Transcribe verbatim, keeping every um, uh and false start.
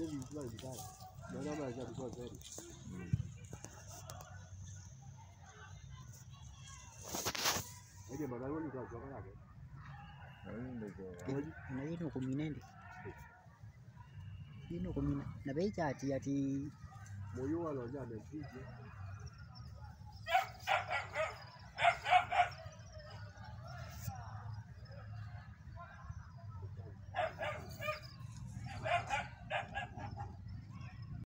hivi fulani vitani. Ndio kama ya kwa kweli. Aje baba wewe ndio kwa yake. Na hino kuminende. Hino kumina. Na bei chati ati moyo walo jana pije.